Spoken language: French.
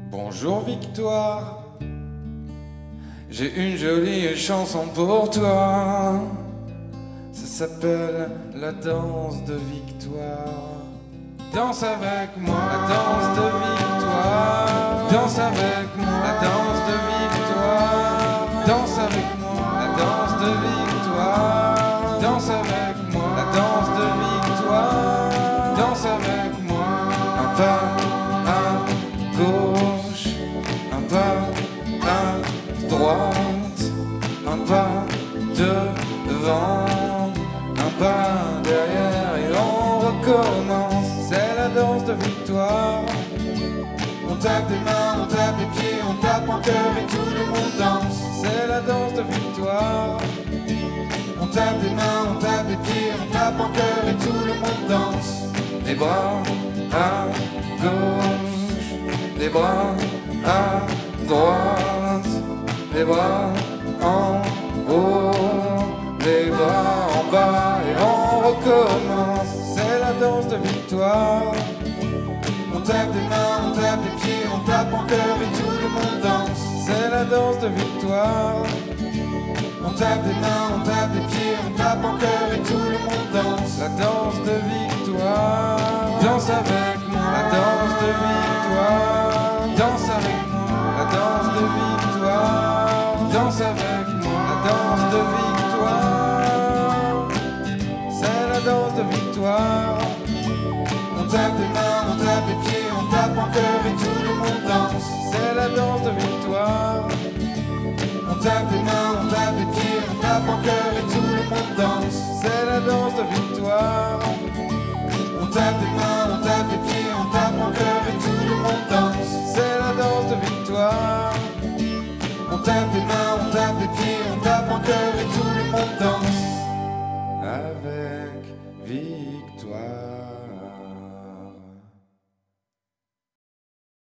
Bonjour Victoire, j'ai une jolie chanson pour toi. Ça s'appelle la danse de Victoire. Danse avec moi, la danse de Victoire. Danse avec moi, la danse de Victoire. Danse avec moi, la danse de Victoire. Danse avec moi, la danse de Victoire. Danse avec moi, un pas à gauche, un pas à droite, un pas devant, un pas derrière et on recommence. C'est la danse de Victoire. On tape des mains, on tape des pieds, on tape en cœur et tout le monde danse. C'est la danse de Victoire. On tape des mains, on tape des pieds, on tape en cœur et tout le monde danse. Les bras à gauche, les bras à droite, les bras en haut, les bras en bas et on recommence. C'est la danse de Victoire. On tape des mains, on tape des pieds, on tape en cœur et tout le monde danse. C'est la danse de Victoire. On tape des mains, on tape des pieds, on tape en cœur et tout le monde danse. La danse de Victoire. Danse avec moi, la danse de Victoire. Danse avec moi, la danse de Victoire. Danse avec moi, la danse de Victoire. C'est la danse de Victoire. On tape des mains, on tape des pieds, on tape en cœur et tout le monde danse. C'est